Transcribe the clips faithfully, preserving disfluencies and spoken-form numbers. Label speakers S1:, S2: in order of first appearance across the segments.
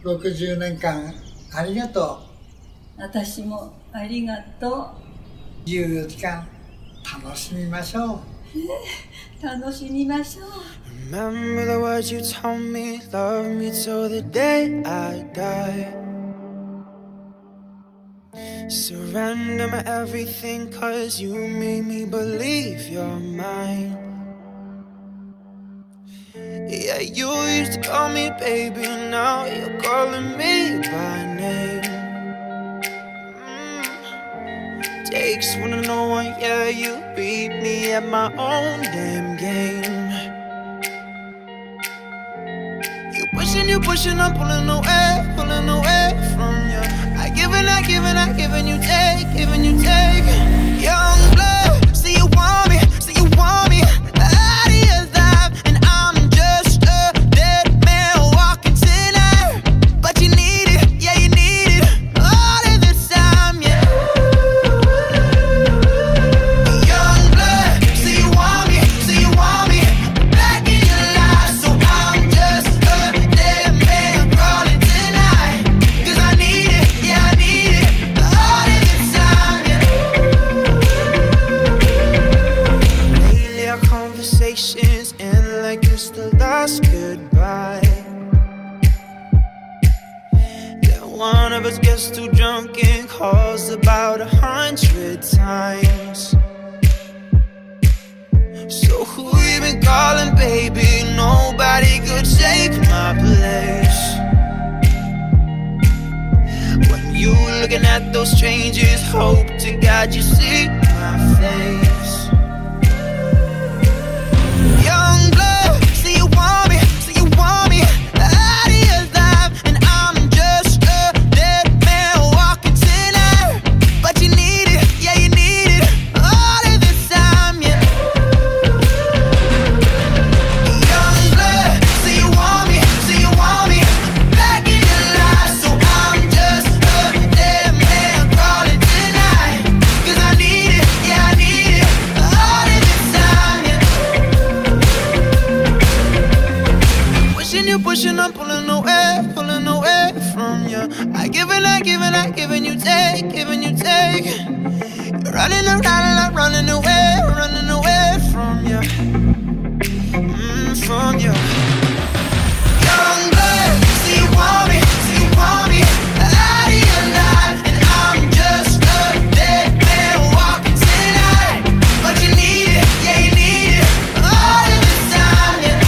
S1: ろくじゅうねんかんありがと
S2: う。私もありがとう。
S1: じゅうよじかん楽しみましょう。
S2: 楽しみましょう。
S3: Remember the words you told me, love me till the day I die. Surrender my everything, cause you made me believe you're mine. Yeah, you used to call me baby, now you're calling me by name. mm. Takes one to know one, yeah, you beat me at my own damn game. You pushing, you pushing, I'm pulling away, pulling away from you. I give and I give and I give and you take, give and you take. Young blood, say you want me, say you want me out of your life, and I'm just a dead man walking tonight. But you need it, yeah you need it, all of the time, yeah. Young blood, say you want me, say you want me back in your life, so I'm just a dead man crawling tonight. Cause I need it, yeah I need it, all of the time, yeah. Lately our conversations end like it's the last goodbye. Yeah, one of us gets too drunk and calls about a hundred times. So who you been calling, baby? Nobody could take my place. When you looking at those strangers, hope to God you see my face. Young blood, say you want me, say you want me out of your life, and I'm just a dead man walking tonight. But you need it, yeah you need it, all of the time, yeah. Young blood, say you want me, say you want me back in your life, so I'm just a dead man crawling tonight. Cause I need it, yeah I need it, all of the time, yeah. Pushing you, pushing, I'm pulling away, pulling away from you. I give and I give and I give and you take, give and you take. You're running around and I'm running away, running away from you, mm, from you. Young blood, say you want me, say you want me out of your life, and I'm just a dead man walking tonight. But you need it, yeah you need it, all of the time, yeah.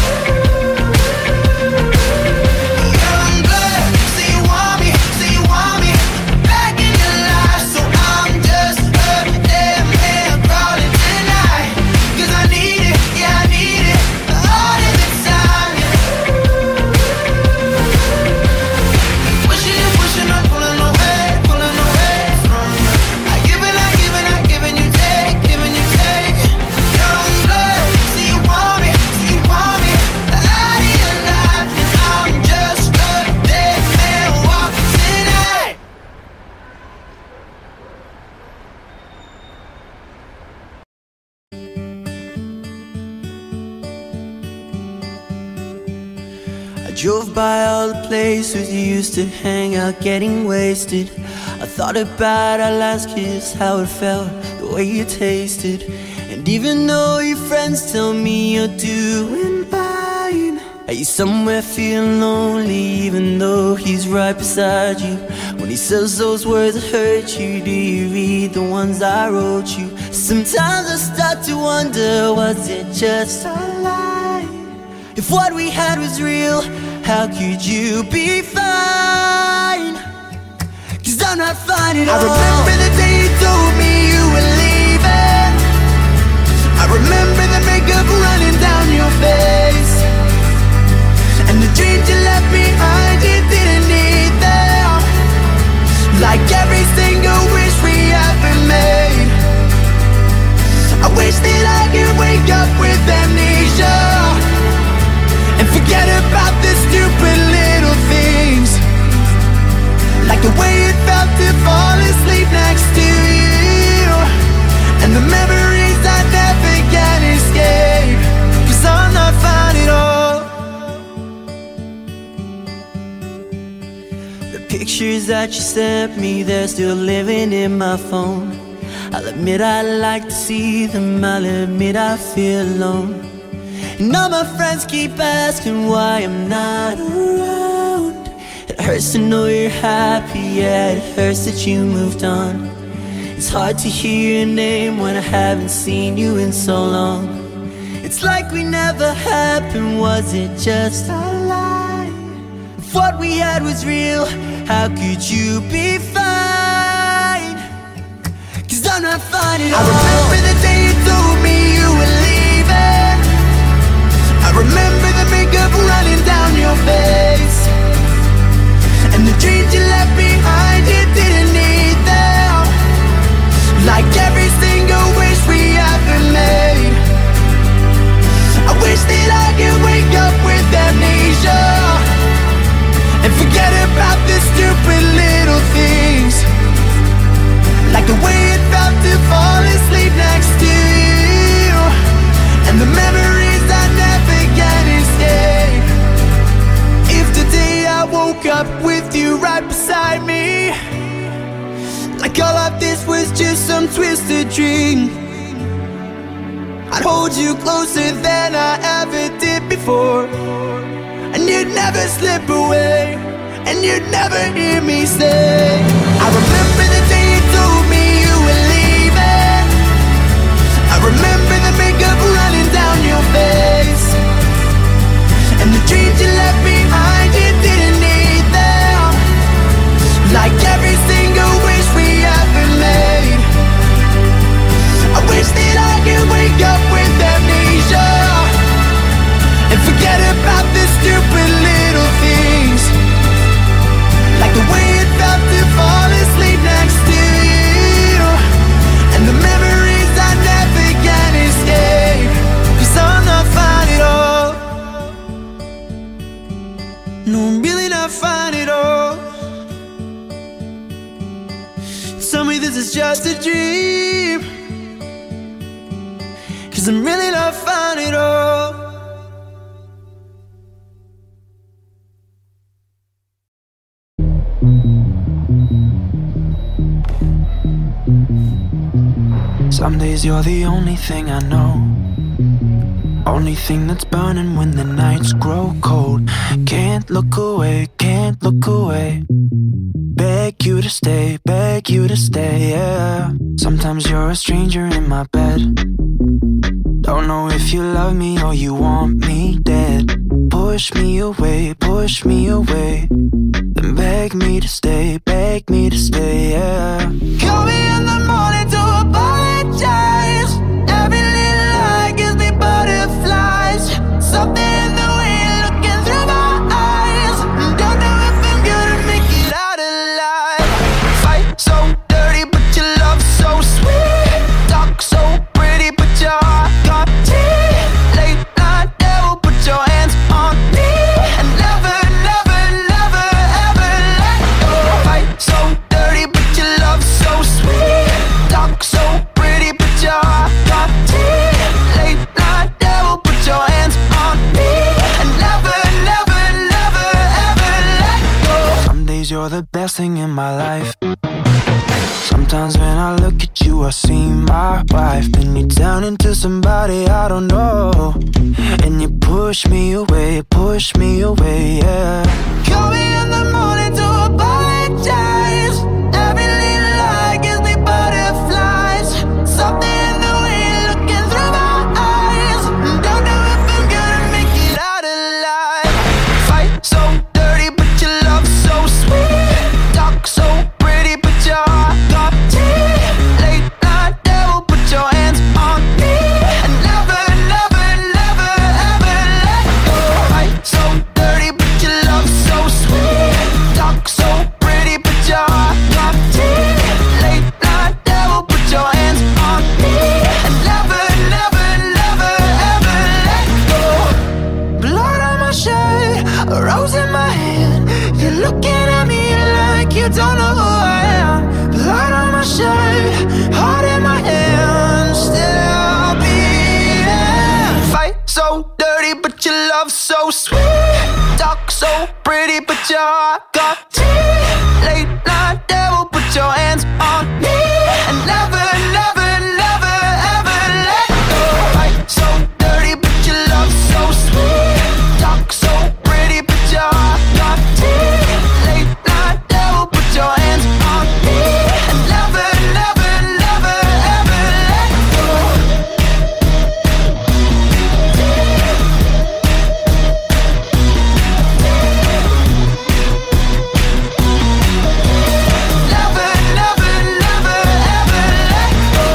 S3: Young blood, say you want me, say you want me back in your life, so I'm just a dead man crawling tonight. Cause I need it, yeah I need it, all of the time, yeah. Pushing you, pushing, I'm pulling away, pulling away from you. I give and I give and I give and you take, give and you take. Young blood, say you want me, say you want me out of your life, and I'm just a dead man walking tonight. I drove by all the places you used to hang out, getting wasted. I thought about our last kiss, how it felt, the way you tasted. And even though your friends tell me you're doing fine, are you somewhere feeling lonely, even though he's right beside you? When he says those words that hurt you, do you read the ones I wrote you? Sometimes I start to wonder, was it just a lie? If what we had was real, how could you be fine? Cause I'm not fine at all. I remember the day you told me you were leaving. I remember the makeup running down your face, and the dreams you left behind you didn't need them. Like every single wish we ever made. I wish that I could wake up with amnesia and forget about the stupid little things, like the way it felt to fall asleep next to you, and the memories I never can escape. that you sent me, they're still living in my phone. I'll admit I like to see them, I'll admit I feel alone. And all my friends keep asking why I'm not around. It hurts to know you're happy, yeah, it hurts that you moved on. It's hard to hear your name when I haven't seen you in so long. It's like we never happened, was it just a lie? If what we had was real, how could you be fine? Cause I'm not fine at all. I remember the day you told me you were leaving. I remember the makeup running down your face, and the dreams you left behind, you didn't need them. Like every single wish we ever made. I wish that I could wake up with amnesia and forget about the stupid little things, like the way it felt to fall asleep next to you, and the memories I never can escape. If today I woke up with you right beside me, like all of this was just some twisted dream, I'd hold you closer than I ever did before, and you'd never slip away, and you'd never hear me say, I remember the day you told me you were leaving. I remember the makeup running down your face, and the dreams you left behind, you didn't need them. Like every single wish we ever made. I wish that I could wake up with amnesia and forget about the stupid little things, like the way it felt to fall asleep next to you, and the memories I never can escape. Cause I'm not fine at all. No, I'm really not fine at all. Tell me this is just a dream, cause I'm really not fine at all.
S4: Some days you're the only thing I know, only thing that's burning when the nights grow cold. Can't look away, can't look away. Beg you to stay, beg you to stay, yeah. Sometimes you're a stranger in my bed. Don't know if you love me or you want me dead. Push me away, push me away, then beg me to stay, beg me to stay, yeah. Call me in the morning to apologize. Every little lie gives me butterflies. Something in the way you're looking through my eyes. Don't know if I'm gonna make it out alive. Fight so dirty but your love so sweet. Talk so pretty but your heart got teeth. Late night devil, put your hands on me and never, never, never ever let go. Fight so dirty but your love so sweet. Talk so pretty but your heart got teeth. Late night devil, put your hands on me and never, never, never ever let go. Some days you're the best thing in my life. Sometimes when I look at you I see my wife, and you turn into somebody I don't know, and you push me away, push me away, yeah. Call me in the morning to apologize. Every little lie gives me butterflies. Something in the way you're looking through my eyes. Don't know if I'm gonna make it out alive. Fight so dirty but your love so sweet. Talk so pretty but your heart got teeth. Late night devil, put your hands on me and never, never, never ever let go. Fight so dirty but your love so
S3: dirty, but your love so sweet. Talk so pretty, but your heart got teeth. Late night devil, put your hands on me and never, never, never, ever let go. Fight so dirty, but your love so sweet. Talk so pretty, but your heart got teeth. Late night devil, put your hands on me and never, never, never, ever let go. Never, never, never, ever let go.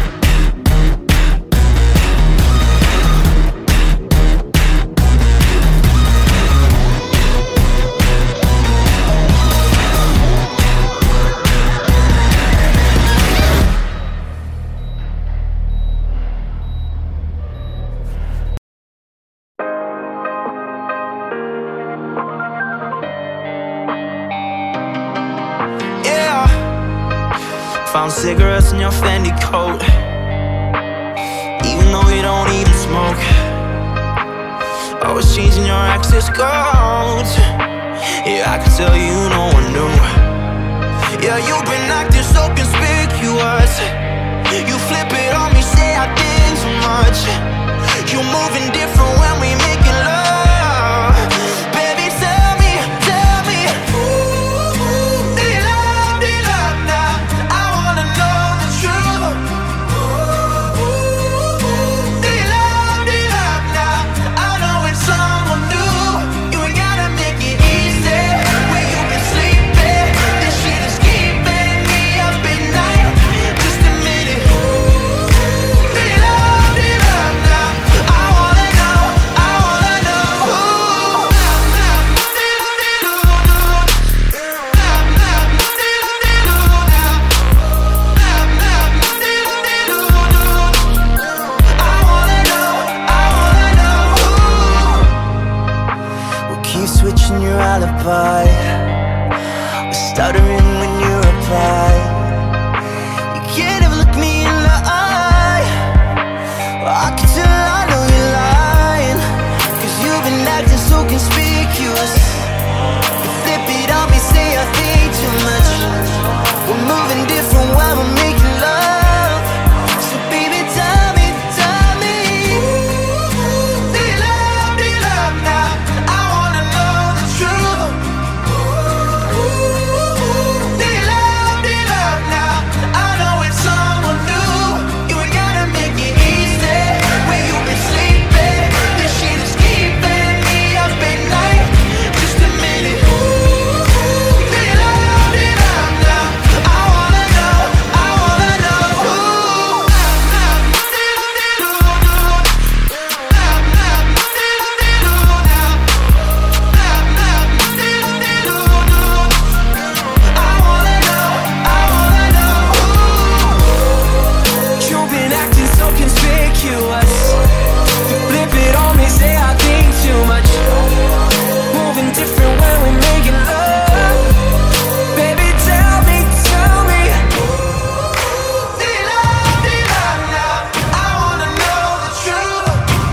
S3: Yeah, found cigarettes in your Fendi coat, even though you don't even smoke. Always changing your access codes. Yeah, I can tell you no one knew. Yeah, you've been acting so conspicuous. You flip it on me, say I think too much. You're moving different when we making love. Baby, tell me, tell me, ooh, do you love, do you love now? I wanna know the truth. Ooh, do you love, do you love now? I know it's someone new. You ain't gotta make it easy. Where you been sleeping? This shit is keeping me up at night. Just a minute. Do you love, do you love now? I wanna know, I wanna know. I wanna know, I wanna know. We'll keep switching your alibi. We're stuttering when you reply. You can't ever look me in the eye. Well, I can tell I know you're lying, cause you've been acting so conspicuous. You flip it on me, say I think too much. We're moving different while we're making love. So baby, tell me, tell me, do you love, do you love now? I wanna know the truth. Do you love, do you love now? I know it's someone new. You ain't gotta make it easy. Where you been sleeping? This shit is keeping me up at night. Just a minute. Do you love, do you love now? I wanna know, I wanna know. I wanna know, I wanna know. You've been acting so conspicuous. You flip it on me, say I think too much. Moving different when we're making love. Baby, tell me, tell me, do you love, do you love now? I wanna know the truth.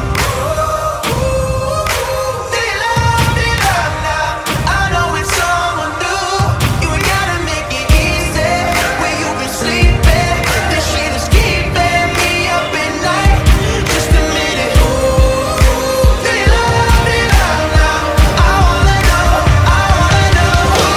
S3: Do you love, do you love now? I know it's someone new. You ain't gotta make it easy. Where you been sleeping? This shit is keeping me up at night. Just a minute. Do you love, do you love now? I wanna know, I wanna know.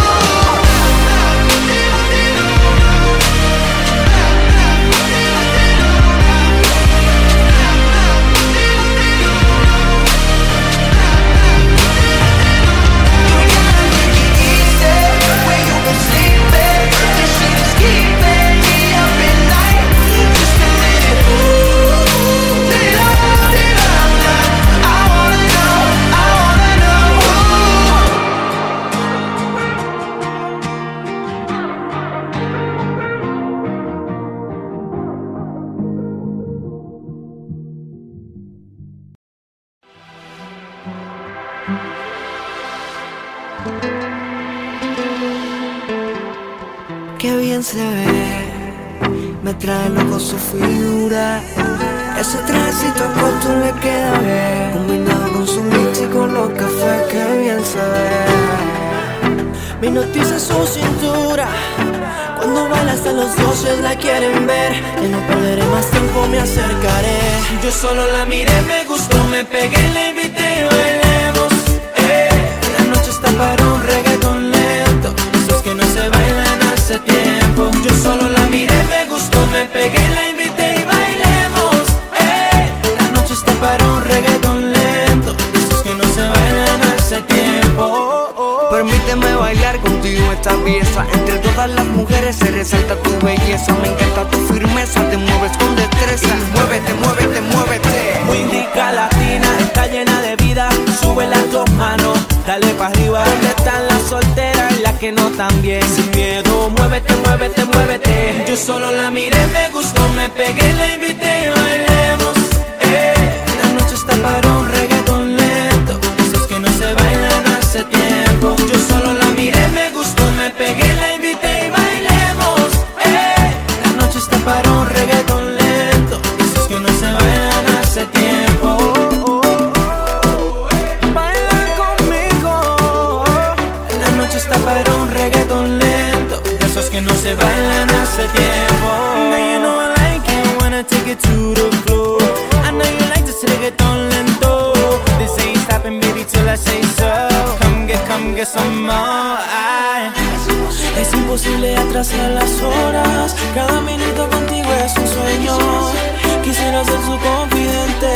S3: You ain't gotta make it easy. Where you been sleeping? This shit is keeping me up at night. Just a minute. Do you love, do you love now? I wanna know, I wanna know.
S5: Qué bien se ve, me trae loco su figura.
S3: Ese trajecito corto le queda bien, combinado con su mix y con los cafés que bien se ve. Me hipnotiza su cintura, cuando baila hasta los dioses la quieren ver. Que no perderé más tiempo, me acercaré.
S5: Yo solo la miré, me gustó, me pegué, la invité y bailemos. eh. La noche está para un reggaetón lento, esos que no se bailan hace tiempo. Yo solo la miré, me gustó, me pegué, la invité y bailemos. eh. La noche está para un reggaetón lento, esos que no se bailan hace tiempo. oh, oh.
S3: Permíteme bailar contigo esta pieza. Entre todas las mujeres se resalta tu belleza. Me encanta tu firmeza, te mueves con destreza. Y muévete, muévete, muévete.
S5: Windica latina, está llena de vida. Sube las dos manos, dale pa' arriba. ¿Dónde están las solteras y las que no tan bien? Sin miedo, muévete, muévete, muévete. Yo solo la miré, me gustó, me pegué, la invité y bailemos. eh. La noche está para un reggaetón lento, esos que no se bailan hace tiempo. Yo solo la miré, me gustó, me pegué, la invité y bailemos. eh. La noche está para un reggaetón lento, esos que no se bailan hace tiempo. oh, oh, oh. Baila conmigo. La noche está para un reggaetón lento, esos que no se bailan hace tiempo. Now you know I like it, wanna take it to the floor. I know you like this reggaetón lento. This ain't stopping, baby, till I say so. Come get, come get some more. I...
S3: Es imposible atrasar las horas. Cada minuto contigo es un sueño. Quisiera ser su confidente.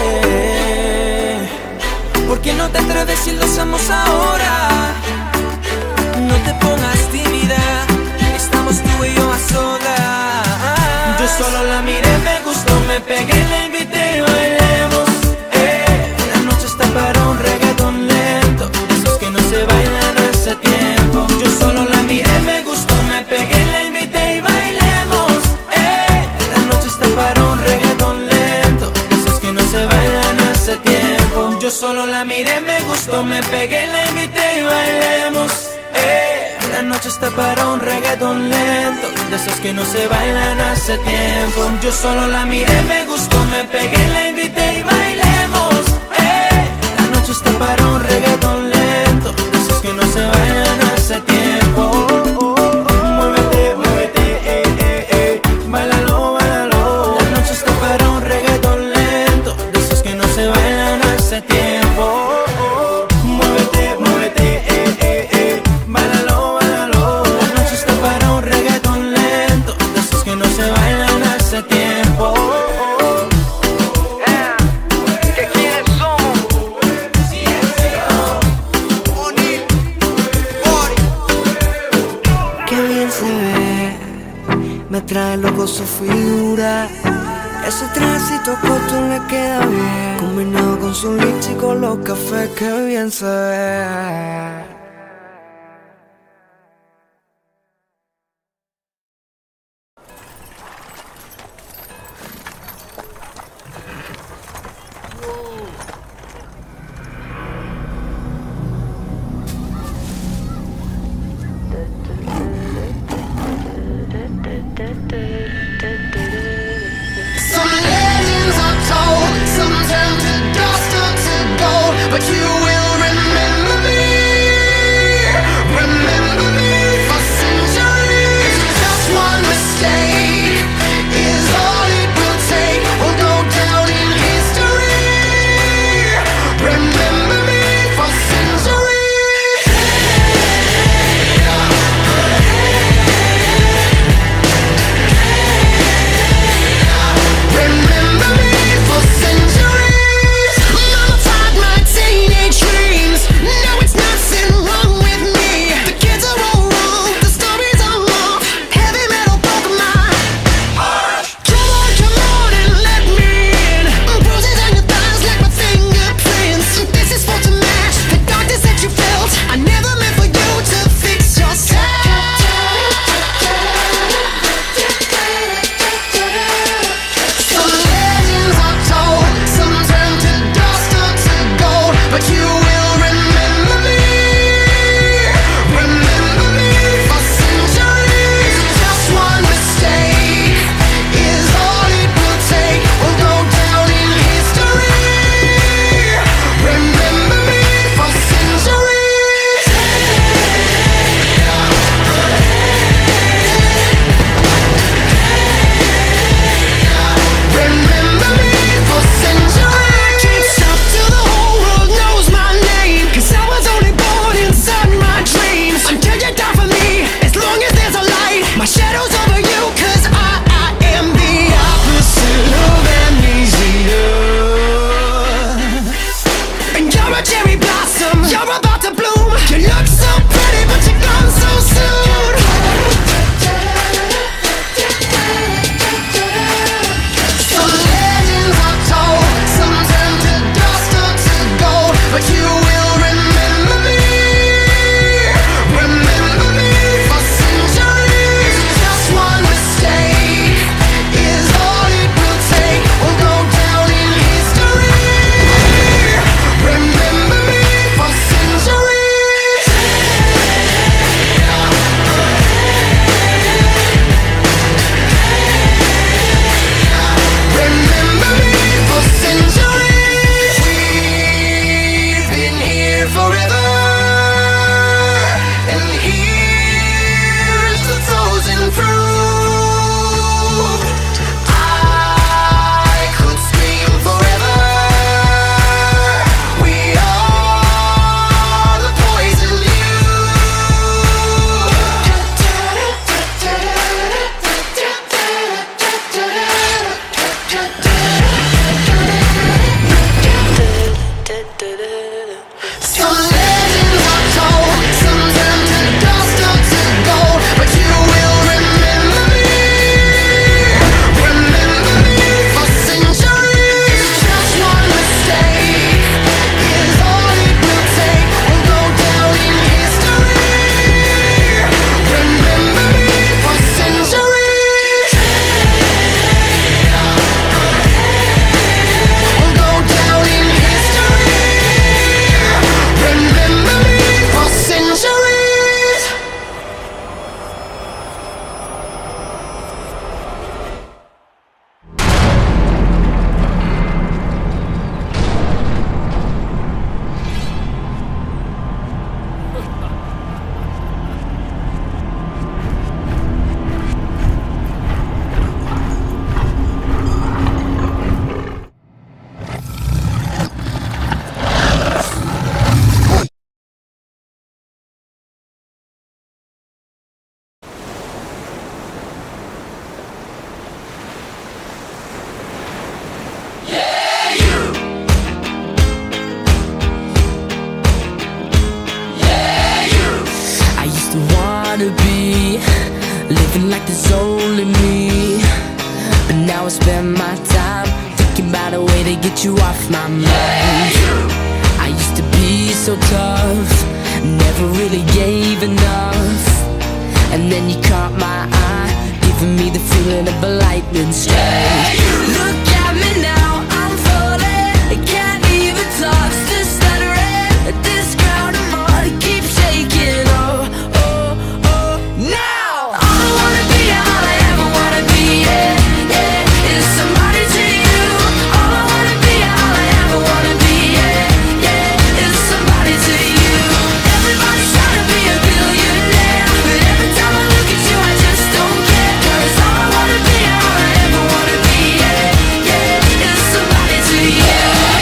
S3: ¿Por qué no te atreves y lo hacemos ahora? No te pongas tímida, estamos tú y yo a solas.
S5: Yo solo la miré, me gustó, me pegué, la invité y bailemos. eh. La noche está para un reggaetón lento, esos que no se bailan hace tiempo. Yo solo la miré, me gustó, me pegué, la invité y bailemos. eh. La noche está para un reggaetón lento, esos que no se bailan hace tiempo. Yo solo la miré, me gustó, me pegué, la invité y bailemos. eh. La noche está para un reggaetón lento, de esos que no se bailan hace tiempo. Yo solo la miré, me gustó, me pegué, la invité y bailemos. eh. La noche está para un reggaetón lento, de esos que no se bailan hace tiempo. oh, oh, oh. Muévete, muévete, eh, eh, eh. Báilalo, báilalo. La noche está para un reggaetón lento, de esos que no se bailan hace tiempo. oh, oh. Muévete, muévete, eh, eh, eh. Báilalo, báilalo. La noche está para un reggaetón lento, de esos que no se bailan hace tiempo. oh, oh.
S3: ¿De quiénes somos? O'Neal, Bori. Qué bien se ve, me trae loco su figura. Ese trajecito corto le queda bien, combinado con su lips y con los cafés que bien se ve.
S6: Some legends are told, some turn to dust or to gold, but you will remember me. soon. Some legends are told, some turn to dust or to gold, but you will remember me, remember me for centuries. Just one mistake is all it will take. We'll go down in history. Remember me for centuries. Remember me for centuries. We've been here forever, and here's the frozen proof. I could scream forever. We are the poison Some legends are told, some turn to dust or to gold, but you will remember me, remember me for centuries. Just one mistake is all it will take. We'll go down in history. Remember me for centuries. We'll go down in history. Remember me for centuries.
S5: I used to wanna be living like there's only me, but now I spend my time thinking about a way to get you off my mind. I used to be so tough, never really gave enough, and then you caught my eye, giving me the feeling of a lightning strike. Look at me now, I'm falling, I can't even talk, still stuttering. This ground I'm on keeps shaking. Oh, oh, oh, now all I wanna be, all I ever wanna be, yeah, yeah, is somebody to you. All I wanna be, all I ever wanna be, yeah, yeah, is somebody to you. Everybody's trying to be a billionaire, but every time I look at you I just don't care. 'Cause all I wanna be, all I ever wanna be, yeah, yeah, is somebody to you.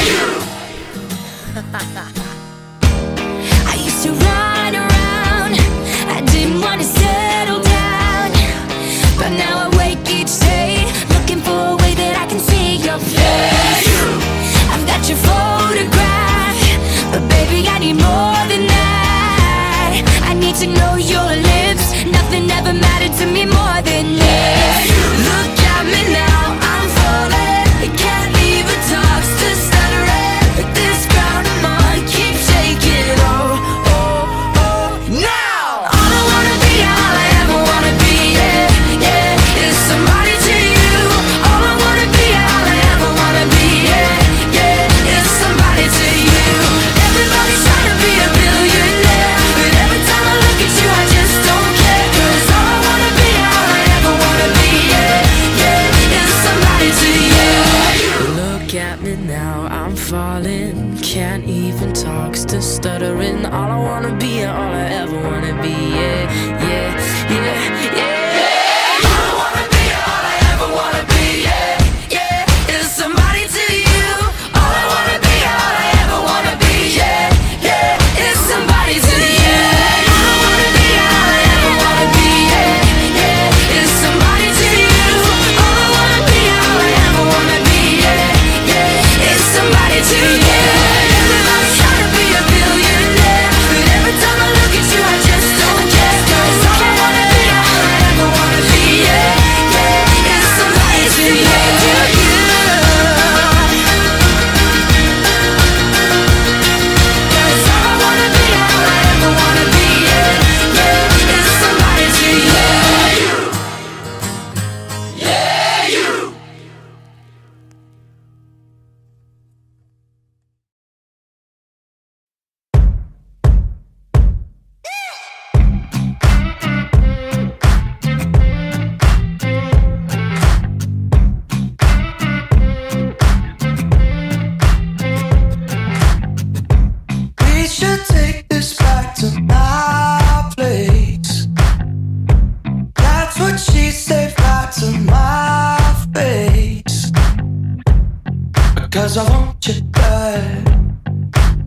S5: I used to run around, I didn't want to settle down, but now I wake each day looking for a way that I can see your face. I've got your photograph, but baby I need more than that. I need to know your lips, nothing ever mattered to me more than this. Look at me now, I'm falling, I can't even talk, still stuttering. This ground I'm on keeps shaking. Oh, oh, oh, now all I wanna be, all I ever wanna be, yeah, yeah, is somebody to you. All I wanna be, all I ever wanna be, yeah, yeah, is somebody to you. Everybody's trying to be a billionaire, but every time I look at you I just don't care. 'Cause all I wanna be, all I ever wanna be, yeah, yeah, is somebody to you. Look at me now, I'm falling, can't even talk, still stuttering. All I wanna be, all I ever wanna be, yeah, yeah, yeah, yeah. All I wanna be, all I ever wanna be, yeah, yeah, is somebody to you. All I wanna be, all I ever wanna be, yeah, yeah, is somebody to you. All I wanna be, all I ever wanna be, yeah, yeah, is somebody to you. All I wanna be, all I ever wanna be, yeah, yeah, is somebody to you. Everybody's trying to be a billionaire, but every time I look at you I just don't care. 'Cause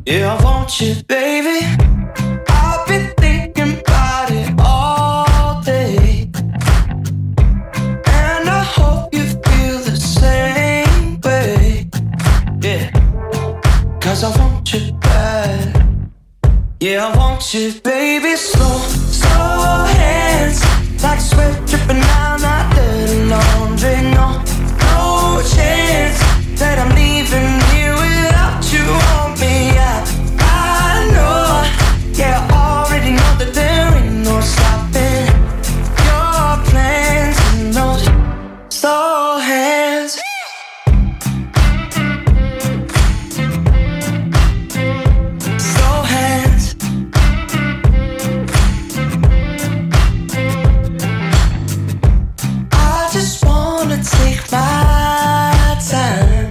S5: Yeah, I want you, baby. I've been thinking about it all day, and I hope you feel the same way. Yeah, cause I want you bad. Yeah, I want you, baby. Slow, slow hands, like sweat dripping down out the laundry. No, no chance that I'm leaving here without you on me. I, I know, yeah, I already know that there ain't no stopping your plans and those slow hands. Slow hands. I just wanna take my time.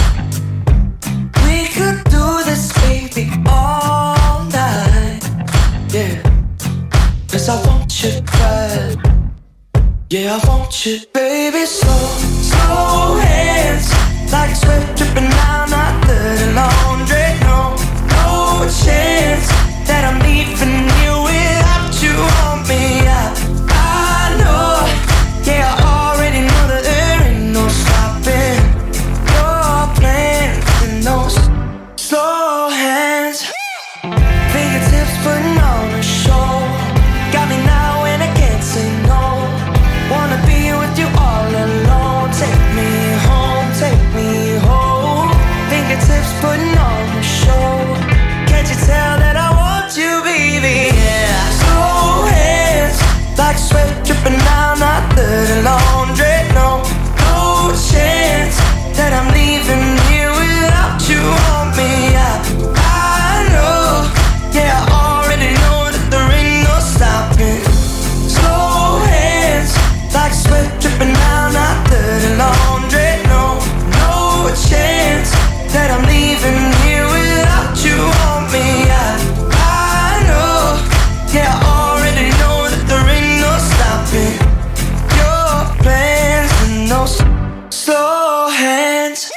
S5: We could do this, baby, all night. Yeah, cause I want you bad. Yeah, I want you, baby. Slow, slow hands, like sweat dripping down out the laundry. No, no chance that I'm leaving you without you on me. I, I know, yeah, I already know that there ain't no stopping your plans and those slow hands. Fingertips putting on a show, got me now and I can't say no. Wanna be with you all alone. Take me home, take me home. Fingertips putting on a show. Can't you tell that I want you, baby? Yeah. Slow hands, like sweat dripping down out the laundry. No, no chance that I'm leaving here without you on me. I, I know, yeah, I already know that there ain't no stopping. Slow hands, like sweat dripping down out the laundry. No, no chance that I'm leaving here without you on me. I, I know, yeah, I already know that there ain't no stopping your plans and those slow hands.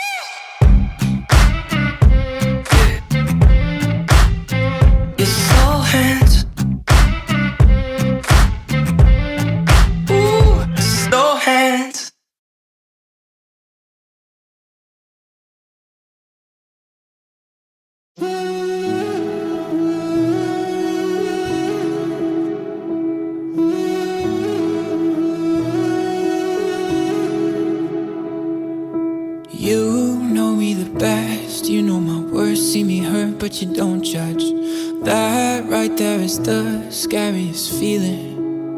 S5: Your slow hands. Ooh, slow hands.
S4: You know me the best, you know my worst. See me hurt, but you don't judge. That right there is the scariest feeling.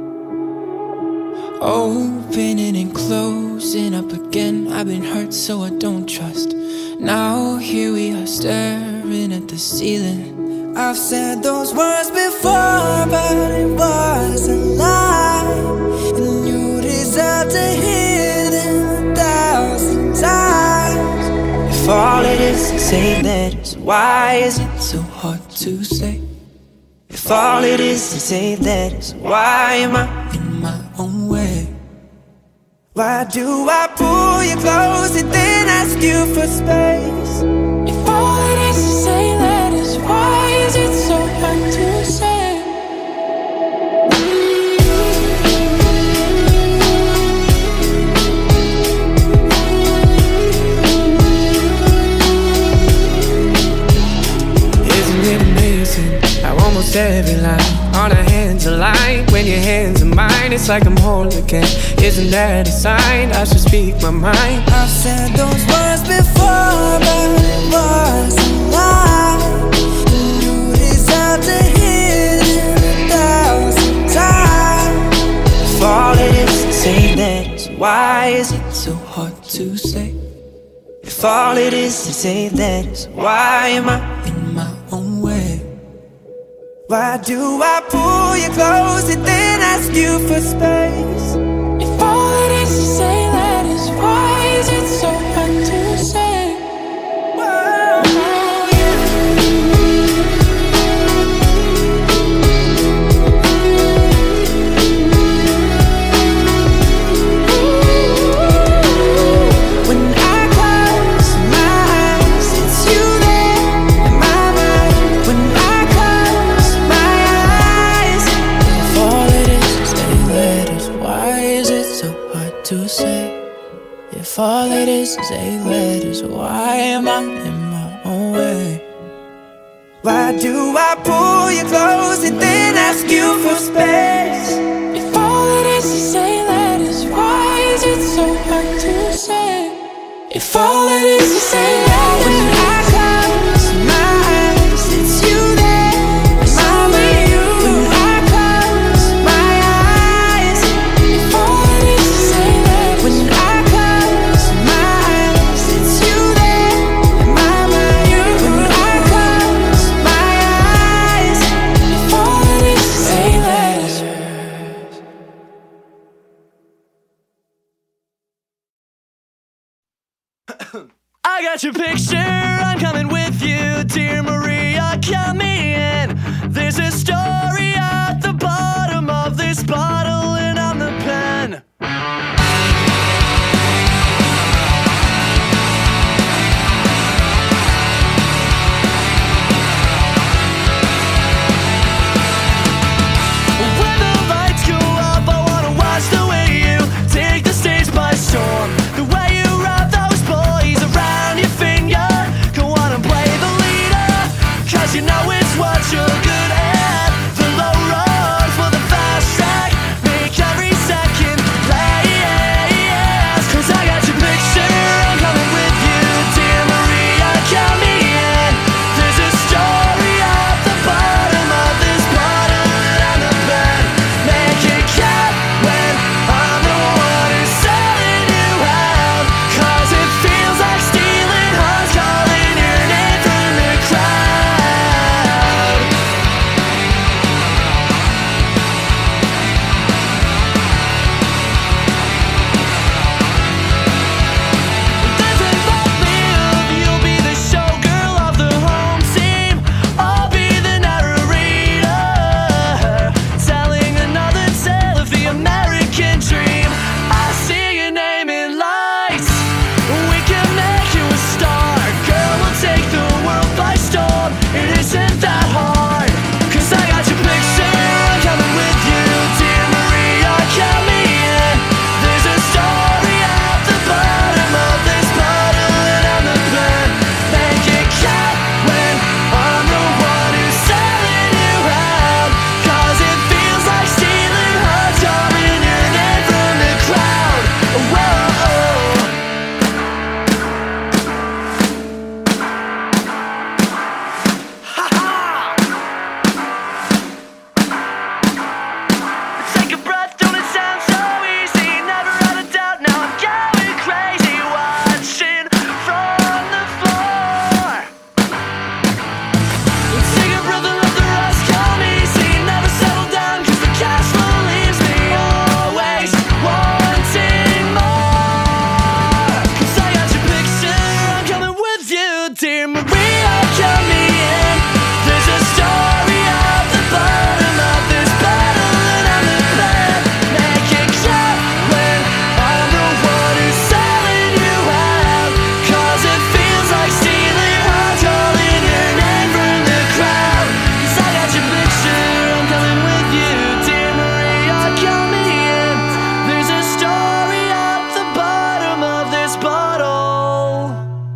S4: Opening and closing up again. I've been hurt, so I don't trust. Now here we are staring at the ceiling. I've said those words before, but it was a lie. And you deserve to hear them a thousand times. If all it is to say that is, why is it so hard to say? If all it is to say that is, why am I in my own way? Why do I pull you close and then ask you for space? If all it is to say that is, why is it so hard to say? Isn't it amazing how almost every line on our hands align? When your hands are mine, it's like I'm whole again. Isn't that a sign? I should speak my mind. I've said those words before, but it was a lie. And you deserve to hear them a thousand times. If all it is to say that is, why is it so hard to say? If all it is to say that is, why am I in my own way? Why do I pull you close and then ask you for space? If all it is to say that is, why is it so hard to say? Whoa, yeah. When I close my eyes, it's you there in my mind. this is eight letters. Why am I in my own way? Why do I pull you close and then ask you for space? If all it is is eight letters, why is it so hard to say? If all it is is eight letters, when I close my eyes, it's you there, it's only you. When I close my eyes, if all it is is eight letters, when I close my eyes, it's you there, in my mind. When I close my eyes, if all it is is eight letters.
S7: I got your picture, I'm coming with you, dear Maria, count me in. There's a story at the bottom of this bottle, and I'm the pen. When the lights go up, I wanna watch the way you take the stage by storm. The way you wrap those boys around your finger. Go on and play the leader, cause you know it's what you're good at. The low road for the fast track, make every second last. Cause I got your picture, I'm coming with you, dear Maria, count me in. There's a story at the bottom of this bottle, and I'm the pen. Make it count when I'm the one who's selling you out. Cause it feels like stealing hearts, calling your name from the crowd. There's a lovely of you'll be the showgirl of the home team. I'll be the narrator, telling another tale of the American dream. I see your name in lights, we can make you a star. Girl, we'll take the world by storm, it isn't that hard. Cause I got your picture, I'm coming with you, dear Maria, count me in. There's a story at the bottom of this bottle, and I'm the pen. Make it count when I'm the one who's selling you out. Cause it feels like stealing hearts, calling your name from the crowd. Whoa. Take a breath, don't it sound so easy? Never had a doubt, now I'm going crazy, watching from the floor. Take a breath and let the rest come easy. Never settle down, cause the cash flow leaves me always wanting more. Cause I got your picture, I'm coming with you, dear Maria, count me in. There's a story at the bottom of this bottle, and I'm the pen. Make it count when I'm the one who's selling you out. Cause it feels like stealing hearts, calling your name from the crowd. Cause I got your picture, I'm coming with you, dear Maria, count me in. There's a story at the bottom of this bottle.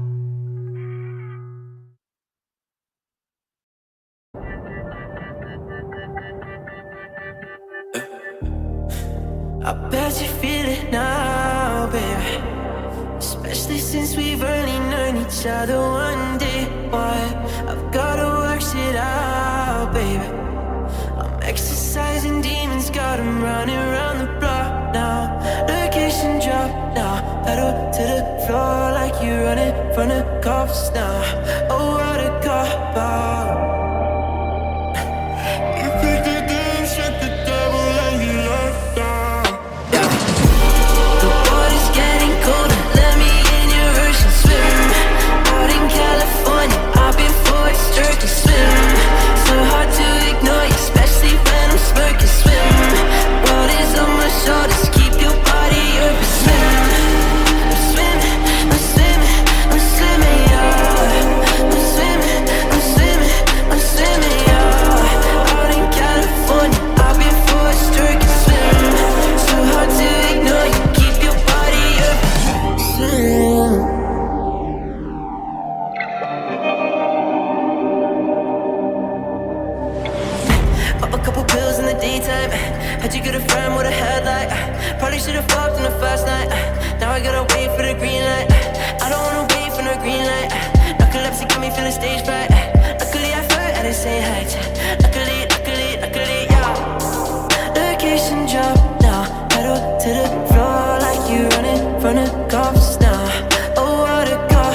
S4: I bet you feel it now, baby. Especially since we've only known each other one day. Why? I've gotta work shit out, baby. I'm exercising demons, got 'em running around the block now. Location drop now, pedal to the floor like you running from the cops now. Oh, what a cop out. You picked the dance with the devil and you left out. The water's getting colder, let me in your ocean swim. Out in California, I've been for a sturdy swim. So hard to ignore you, especially when I'm smirking swim. World is on my shoulders, keep your body open. Swim, I'm swimming, I'm swimming, I'm swimming, yeah. I'm swimming, I'm swimming,
S5: How'd you get a friend with a headlight? Probably should've fucked on the first night. Now I gotta wait for the green light. I don't wanna wait for no green light. Narcolepsy got me feeling stage fright. Luckily I flirt at the same height. Luckily, luckily, luckily, yeah. Location drop now. Pedal to the floor like you running from the cops now. Oh, what a cop.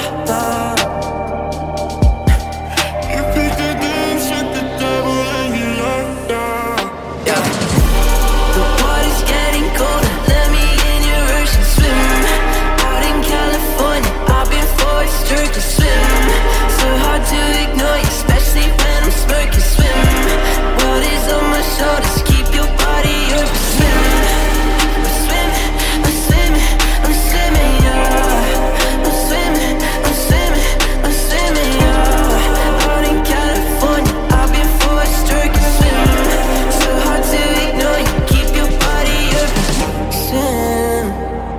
S5: You pick the game, shut the devil and you locked down. Yeah. The water's getting colder. Let me in your ocean swim. Out in California, I've been forced to swim. So hard to ignore you, especially when I'm smirking. Swim. World is on my shoulders. Keep your body open. Swim. I'm swimming. I'm swimming. I'm swimming. Yeah. I'm swimming. I'm swimming. I'm swimming. Yeah. Out in California, I've been forced to swim. So hard to ignore you. Keep your body open. Swim.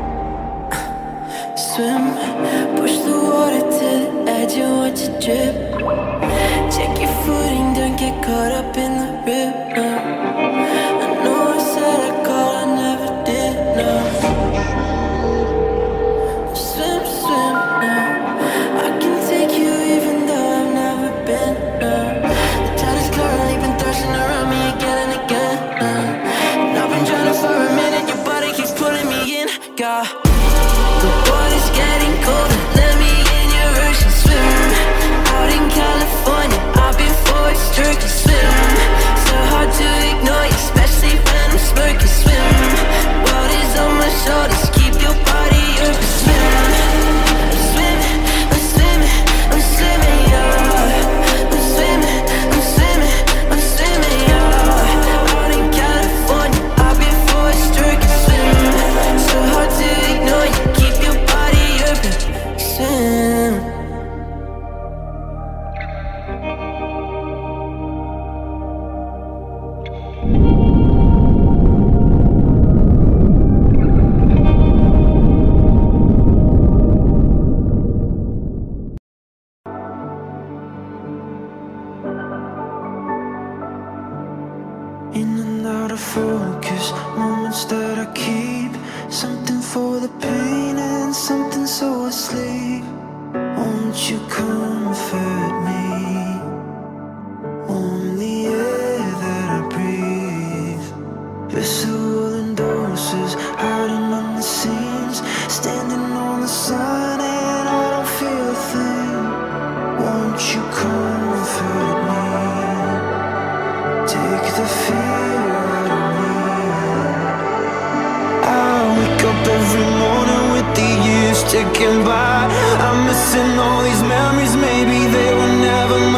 S5: Swim. Push the water to the edge and watch it drip. Check your footing, don't get caught up in the rhythm. I know I said I called, I never did, no. Swim, swim, no. I can take you even though I've never been, no. The tide is currently been thrashing around me again and again, no. And I've been drowning for a minute, your body keeps pulling me in, God. The water's getting colder, let me in your ocean swim. Out in California, I've been forced to swim. So hard to ignore you, especially when I'm smirking. Swim. World is on my shoulders, keep your body open. Swim. I'm swimming, I'm swimming, I'm swimming, yeah. I'm swimming, I'm swimming, I'm swimming, yeah. Out in California, I've been forced to swim. So hard to ignore you, keep your body open. Swim.
S4: In and out of focus, moments that I keep. Something for the pain and something so asleep. Won't you comfort me? Warm the air that I breathe. Visceral in doses, hiding on the seams. Standing on the sun and I don't feel a thing. Won't you comfort me? Take the fear out of me. I wake up every morning with the years ticking by. I'm missing all these memories, maybe they were never mine.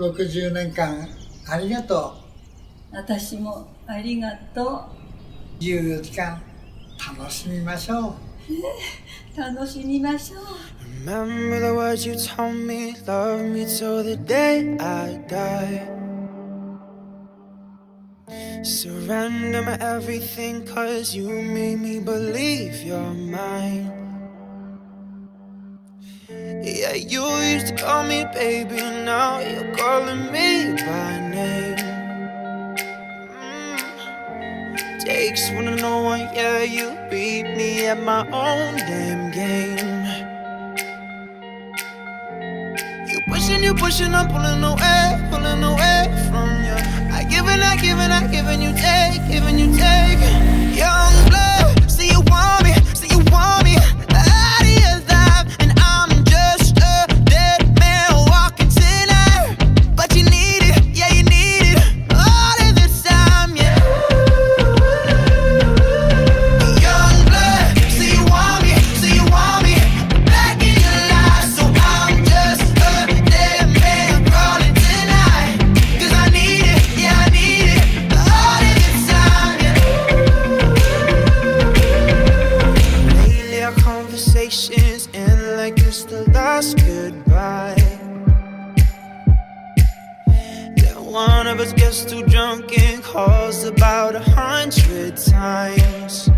S1: ろくじゅうねんかんありがと
S2: 私もありがとう。
S1: う。じゅうよじかん楽しみましょう。
S2: 楽しみましょう。
S4: Remember the words you told me, love me till the day I die. Surrender my everything, cause you made me believe you're mine. Yeah, you used to call me baby, now you're calling me by name. Mm. Takes one to know one, yeah, you beat me at my own damn game. You pushing, you pushing, I'm pulling away, pulling away from you. I give and I give and I give and you take, give and you take. Young blood, say you want me, say you want me out of your life, and I'm just a dead man walking tonight. But you need it, yeah you need it all of the time, yeah. Young blood, say you want me, say you want me back in your life, so I'm just a dead man crawling tonight. Cause I need it, yeah I need it all of the time, yeah. Lately our conversations end like it's the last goodbye. Then one of us gets too drunk and calls about a hundred times.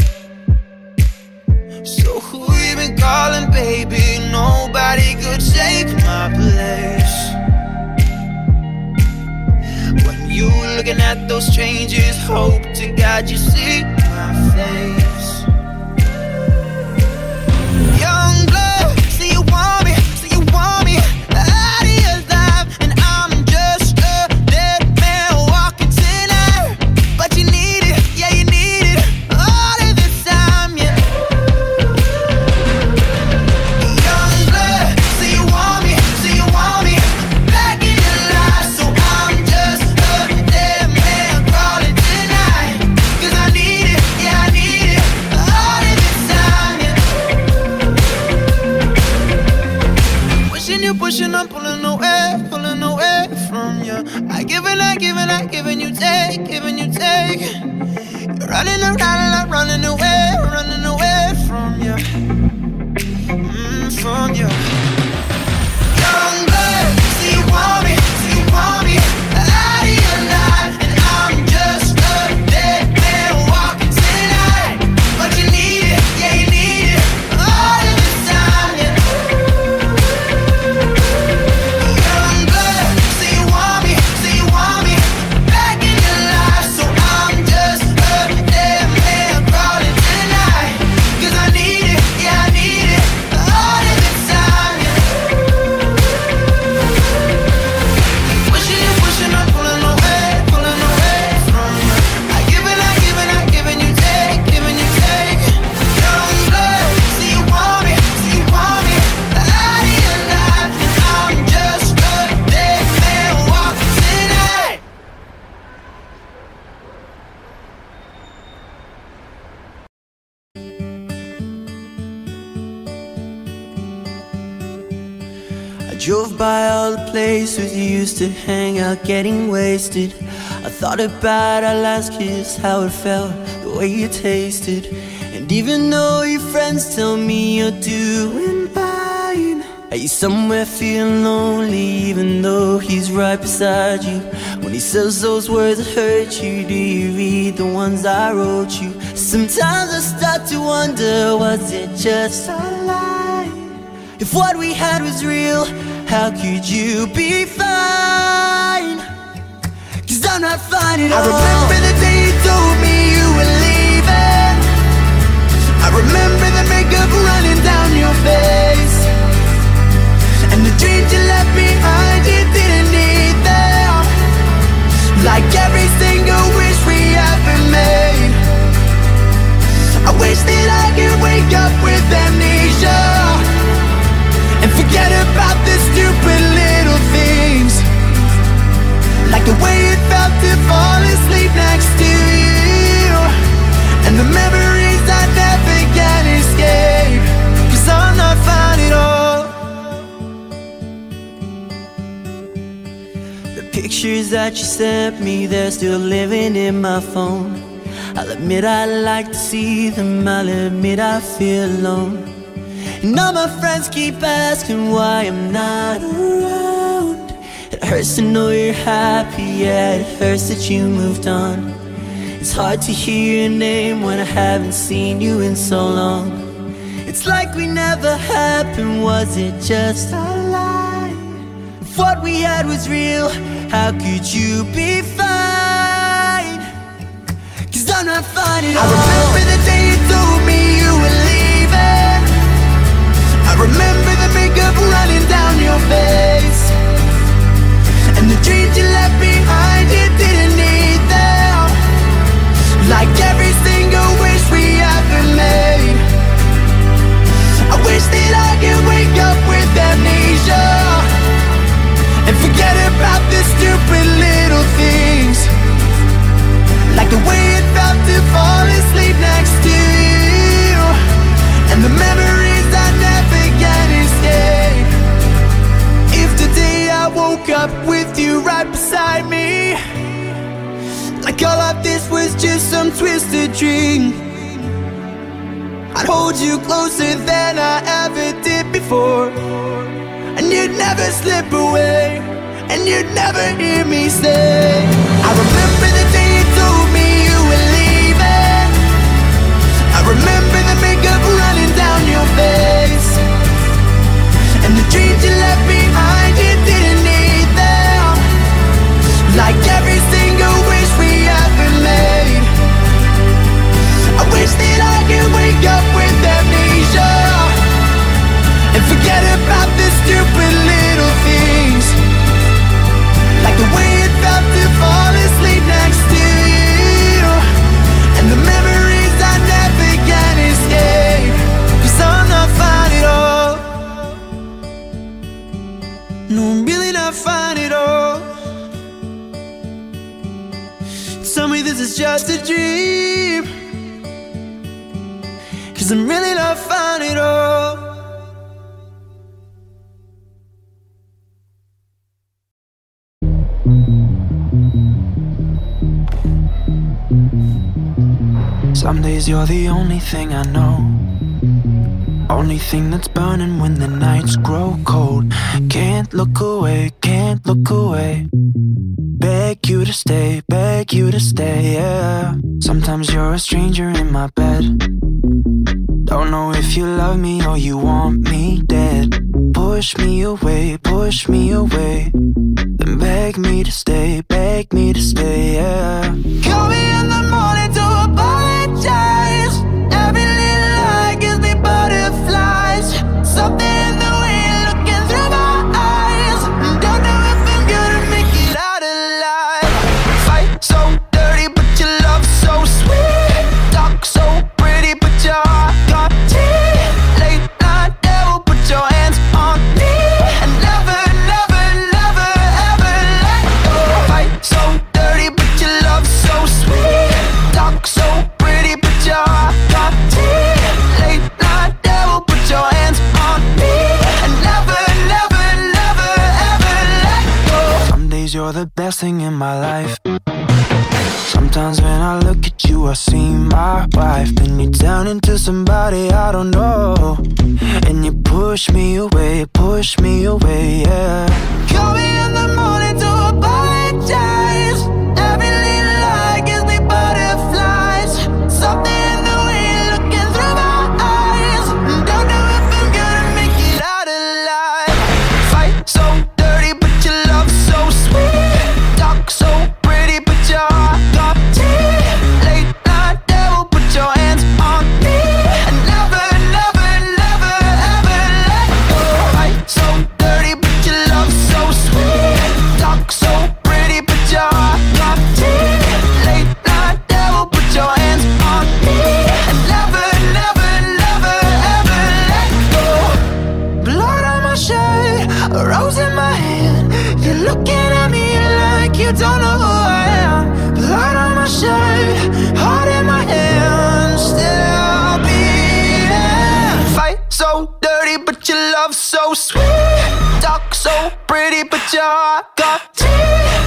S4: So who you been calling, baby? Nobody could take my place. When you looking at those strangers, hope to God you see my face. Young blood, say you want me, say you want me out of your life, and I'm just a dead man walking tonight. But you need it, yeah you need it all of the time, yeah. Young blood, say you want me, say you want me back in your life, so I'm just a dead man crawling tonight. Cause I need it, yeah I need it all of the time, yeah. Pushing you, pushing, I'm pulling away, pulling away from you. I give and I give and I give and you take, give and you take. You're running around and I'm running away, running away from you, mm, from you. Young blood, say you want me, say you want me out of your life, and I'm just a dead man walking tonight. But you need it, yeah you need it all of the time, yeah. Young blood, say you want me, say you want me back in your life, so I'm just a dead man crawling tonight. Cause I need it, yeah I need it all of the time, yeah. Pushing you, pushing, I'm pulling away, pulling away from you. I give and I give and I give and you take, give and you take. Young blood, say you want me, say you want me out of your life, and I'm just a dead man walking tonight.
S3: I drove by all the places you used to hang out, getting wasted. I thought about our last kiss, how it felt, the way you tasted. And even though your friends tell me you're doing fine, are you somewhere feeling lonely, even though he's right beside you? When he says those words that hurt you, do you read the ones I wrote you? Sometimes I start to wonder, was it just a lie? If what we had was real, how could you be fine? Cause I'm not fine at all. I remember the day you told me you were leaving. I remember the makeup running down your face, and the dreams you left behind, you didn't need them. Like every single wish we ever made. I wish that I could wake up with amnesia and forget about the stupid little things, like the way it felt to fall asleep next to you, and the memories I never can escape. Cause I'm not fine The pictures that you sent me, they're still living in my phone. I'll admit I like to see them, I'll admit I feel alone. And all my friends keep asking why I'm not around. It hurts to know you're happy, yeah, it hurts that you moved on. It's hard to hear your name when I haven't seen you in so long. It's like we never happened, was it just a lie? If what we had was real, how could you be fine? Cause I'm not fine at all. I remember the day you told me you were leaving. I remember the makeup running down your face, and the dreams you left behind, you didn't need them. Like every single wish we ever made. I wish that I could wake up with amnesia and forget about the stupid little things, like the way it felt to fall asleep next to you, and the memories I never can escape. If today I woke up with you right beside me, like all of this was just some twisted dream, I'd hold you closer than I ever did before, and you'd never slip away, and you'd never hear me say, I remember the day you told me you were leaving. I remember the makeup running down your face, and the dreams you left behind, you didn't need them. Like every single wish we ever made. I wish that I could wake up with amnesia and forget about the stupid little things, like the way it felt to fall asleep next to you, and the memories I never can escape. Cause I'm not fine at all. No, I'm really not fine at all. Tell me this is just a dream, cause I'm really not fine at all.
S4: Some days you're the only thing I know, only thing that's burning when the nights grow cold. Can't look away, can't look away. Beg you to stay, beg you to stay, yeah. Sometimes you're a stranger in my bed. Don't know if you love me or you want me dead. Push me away, push me away, then beg me to stay, beg me to stay, yeah.
S5: Call me in the morning to apologize. Every little lie gives me butterflies. Something in the way you're looking through my eyes. Don't know if I'm gonna make it out alive. Fight so dirty, but your love so sweet. Talk so pretty, but your heart got teeth. Late night devil, put your hands on me, and never, never, never, ever let go. Fight so dirty, but your love so sweet. Talk so pretty, but your heart got teeth. Late night devil, put your hands on me, and never, never, never, ever let go.
S4: Some days you're the best thing in my life. Sometimes when I look at you, I see my wife. Then you turn into somebody I don't know, and you push me away, push me away, yeah.
S5: Call me in the morning to apologize. Every little lie gives me butterflies. Something in the way you're looking through my eyes. Don't know if I'm gonna make it out alive. Fight so dirty, but your love so sweet. Talk so pretty, but your heart got teeth. Late night devil, put your hands on me, and never, never, never, ever let go. Fight so dirty, but your love so sweet. Talk so pretty, but your heart got teeth. Late night devil, put your hands on me, and never, never, never, ever let go. Blood on my shirt, a rose in my hand. You're looking at me like you don't know who I am. Blood on my shirt, heart in my hand, still beating. Fight so dirty, but your love so sweet. Talk so pretty, but your heart got teeth.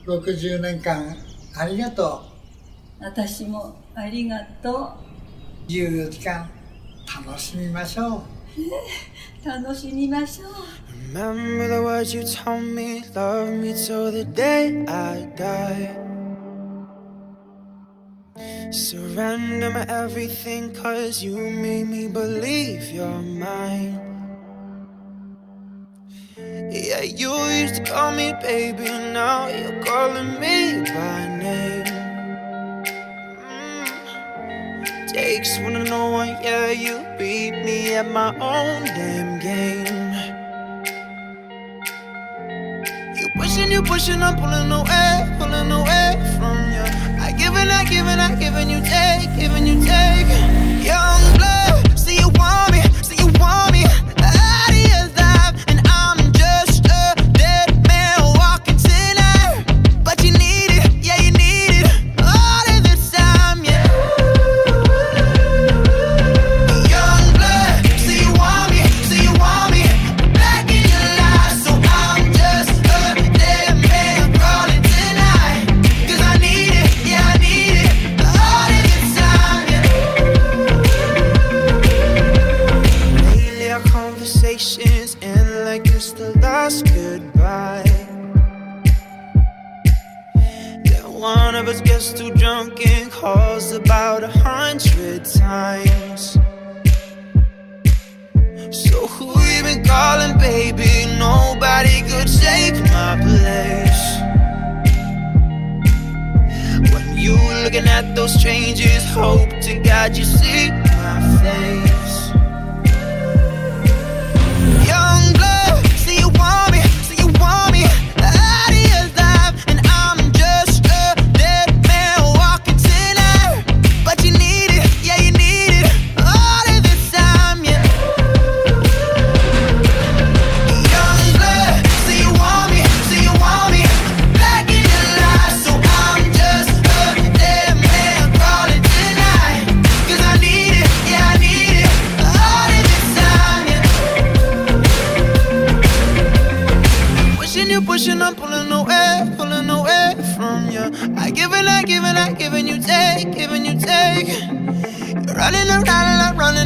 S1: ろくじゅうねんかんありがと
S2: 私もありがと
S1: う。じゅうよじかん楽しみましょう。
S2: う。楽しみましょう。
S4: Remember the words you told me, love me till the day I die. Surrender my everything, cause you made me believe you're mine. Yeah, you used to call me baby, now you're calling me by name. Mm. Takes one to know one, yeah, you beat me at my own damn game. You pushing, you pushing, I'm pulling away, pulling away from you. I give and I give and I give and you take, giving you take. Young blood, see you want me, see you want me out of your life, and I'm just a dead man walking tonight. But you need it, yeah you need it, all of the time, yeah. Young blood, see you want me, see you want me back in your life, so I'm just a dead man crawling tonight. Cause I need it, yeah I need it, all of the time, yeah. Lately our conversations end like it's the last goodbye. Yeah, one of us gets too drunk and calls about a hundred times. So who you been calling, baby? Nobody could take my place. When you looking at those strangers, hope to God you see my face. Young blood, see you want me, see you want me out of your life, and I'm just a dead man walking tonight. But you need it, yeah you need it, all of the time, yeah. Young blood, see you want me, see you want me back in your life, so I'm just a dead man crawling tonight. Cause I need it, yeah I need it, all of the time, yeah. Pushing you, pushing, I'm pulling away, pulling away from you. I give and I give and I give and you take, give and you take. You're running around and I'm running